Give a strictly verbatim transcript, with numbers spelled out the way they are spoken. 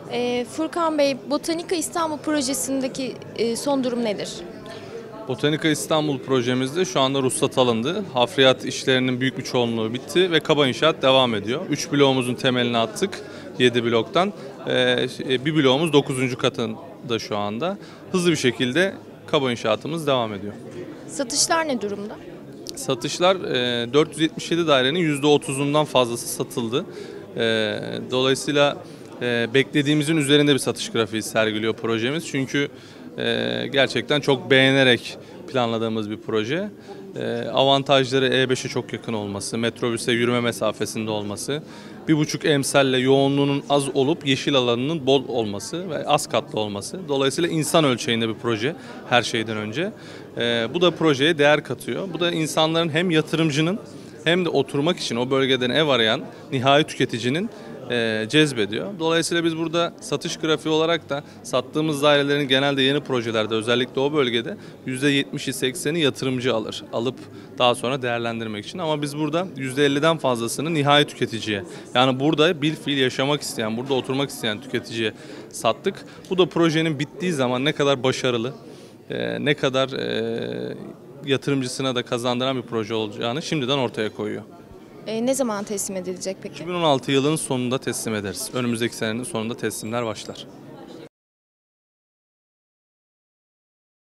Ee, Furkan Bey, Botanika İstanbul projesindeki e, son durum nedir? Botanika İstanbul projemizde şu anda ruhsat alındı. Hafriyat işlerinin büyük bir çoğunluğu bitti ve kaba inşaat devam ediyor. üç bloğumuzun temelini attık yedi bloktan. Ee, bir bloğumuz dokuzuncu katında şu anda. Hızlı bir şekilde kaba inşaatımız devam ediyor. Satışlar ne durumda? Satışlar e, dört yüz yetmiş yedi dairenin yüzde otuzundan fazlası satıldı. E, dolayısıyla e, beklediğimizin üzerinde bir satış grafiği sergiliyor projemiz. Çünkü e, gerçekten çok beğenerek planladığımız bir proje. E, avantajları E beşe çok yakın olması, metrobüse yürüme mesafesinde olması, bir buçuk emsalle yoğunluğunun az olup yeşil alanının bol olması ve az katlı olması. Dolayısıyla insan ölçeğinde bir proje her şeyden önce. E, bu da projeye değer katıyor. Bu da insanların hem yatırımcının hem de oturmak için o bölgeden ev arayan nihai tüketicinin e, cezbediyor. Dolayısıyla biz burada satış grafiği olarak da sattığımız dairelerin genelde yeni projelerde özellikle o bölgede yüzde yetmişi sekseni yatırımcı alır. Alıp daha sonra değerlendirmek için. Ama biz burada yüzde elliden fazlasını nihai tüketiciye, yani burada bilfiil yaşamak isteyen, burada oturmak isteyen tüketiciye sattık. Bu da projenin bittiği zaman ne kadar başarılı, e, ne kadar e, yatırımcısına da kazandıran bir proje olacağını şimdiden ortaya koyuyor. Ee, ne zaman teslim edilecek peki? iki bin on altı yılının sonunda teslim ederiz. Önümüzdeki senenin sonunda teslimler başlar.